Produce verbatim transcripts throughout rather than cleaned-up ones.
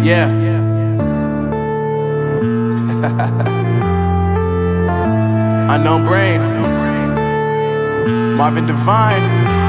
Yeah. Unknown Brain, Marvin Devine.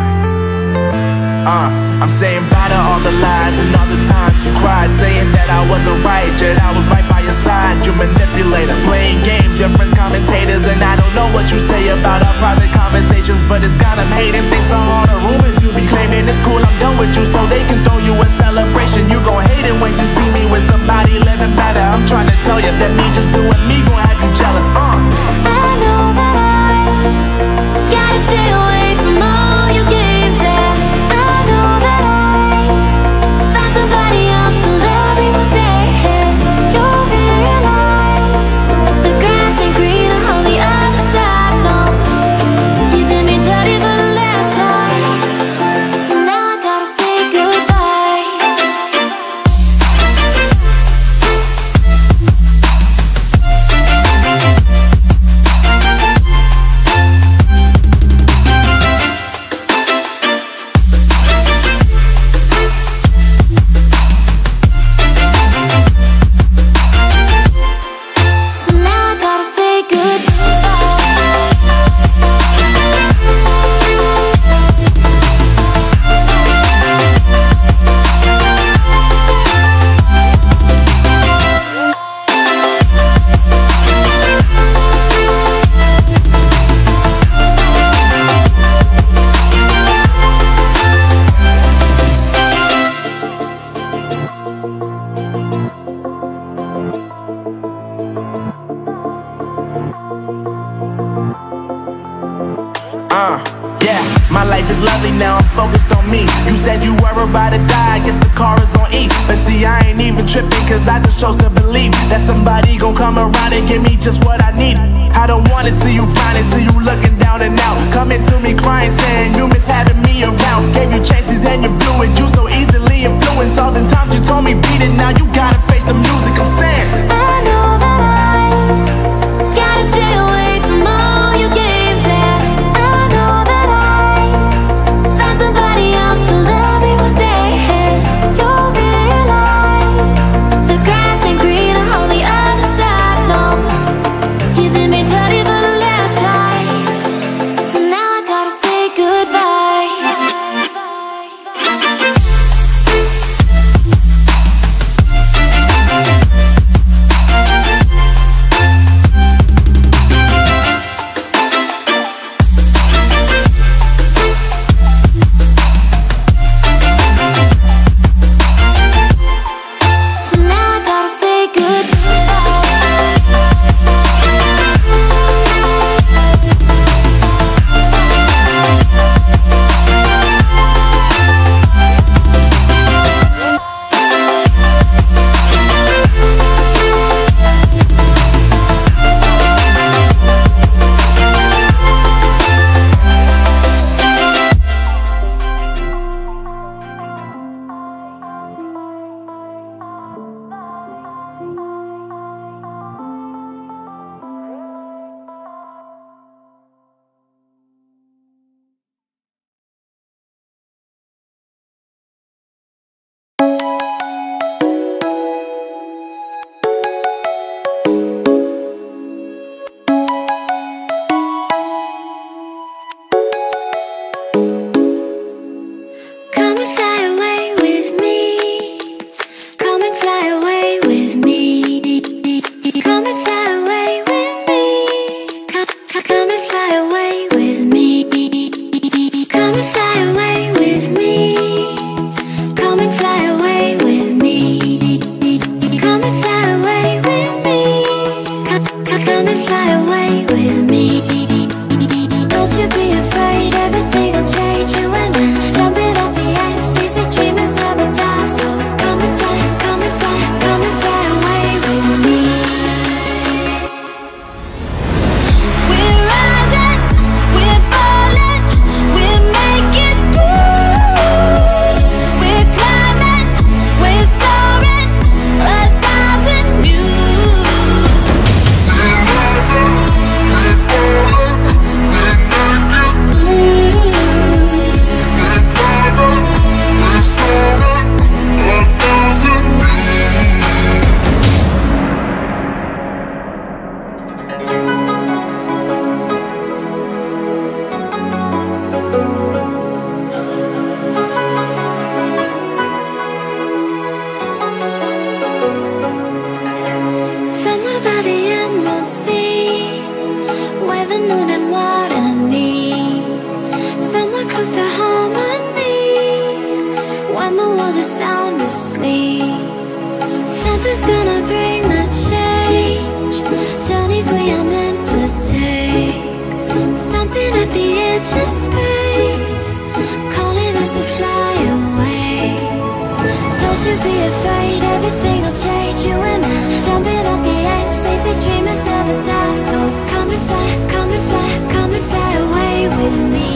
Uh, I'm saying bye to all the lies and all the times you cried, saying that I wasn't right, yet I was right by your side. You manipulator, playing games, your friends commentators, and I don't know what you say about our private conversations, but it's got them hating. Thanks to all the rumors you be claiming. It's cool, I'm done with you, so they can throw you a celebration. You gon' hate it when you see me with somebody living better. I'm trying to tell you that me just doing me gon' have you jealous. Uh. I know that I gotta stay away from all your games, yeah. I know that I found somebody else to love me one day. You'll realize the grass ain't greener on the other side, no. You did me dirty for the last time, so now I gotta say goodbye. So now I gotta say Uh, yeah, my life is lovely now, I'm focused on me. You said you were about to die, I guess the car is on E. But see, I ain't even tripping, cause I just chose to believe that somebody gon' come around and give me just what I need. I don't wanna see you frowning, see you looking down and out, coming to me crying, saying you miss having me around. Gave you chances and you blew it, you so easily influenced. All the times you told me beat it, now you gotta face the music. I'm saying I know that I gotta stay away from all your games, yeah. I know that I found somebody else to love me one day. You'll realize the grass ain't greener on the other side, no. You did me dirty for the last time, so now I gotta say goodbye. the moon and water meet somewhere close to harmony. When the world is sound asleep, something's gonna bring the change. Journeys we are meant to take, something at the edge of space, calling us to fly away. Don't you be afraid, everything will change. You and I, jumping off the edge. They say dreamers never die, so come and fly, come and fly, come and fly away with me.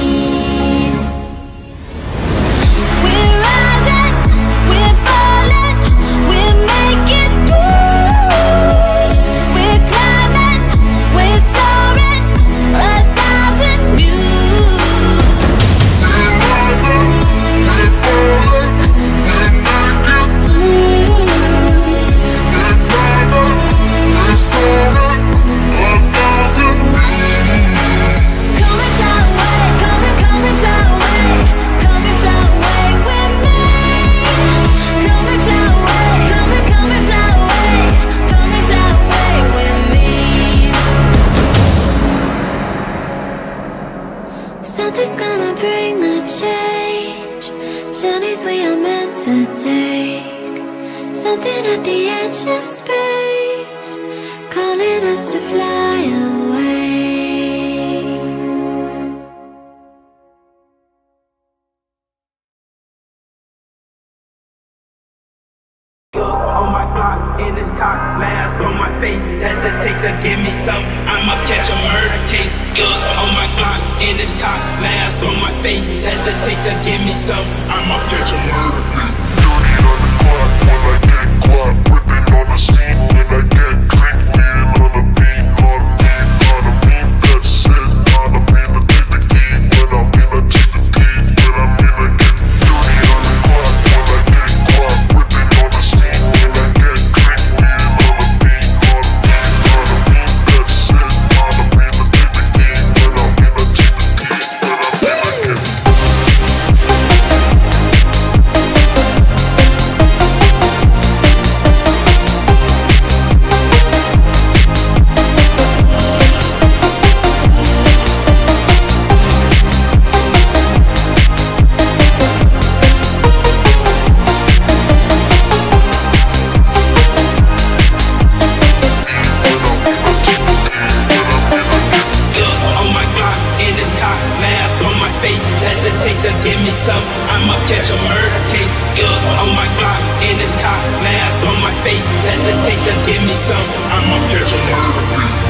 We're rising, we're falling, we're making through. We're climbing, we're soaring, a thousand views. We're rising, we're falling, we're making through. We're climbing, we're soaring, a thousand views. Come and fly away, come and come and fly away, come and fly away with me. Come and fly away, come and come and fly away, come and fly away with me. Something's gonna bring the change. Journeys we are meant to take, something at the edge of space, calling us to fly away. On my clock, in this cock, mask on my face. Hesitate to give me some, I'ma catch a murder case. On my clock, in this cock, mask on my face. Hesitate to give me some, I'ma catch a murder case. Dirty on the clock when I get caught, whipping on the scene when I get clean, leaning on the beat, on me, on me, that's it, on me, to take the key, when I'm in, I take the key, when I'm in, I get dirty on the clock when I get caught, whipping on the scene when I get clean, leaning on the beat, on me, on me, that's it, on me, to take the key, when I'm in, I take the key, when I'm in, I get On my clock, in this cock, mask on my face. Hesitate to give me some, I'ma catch a murder case. On my clock, in this cock, mask on my face. Hesitate to give me some, I'ma catch a murder case.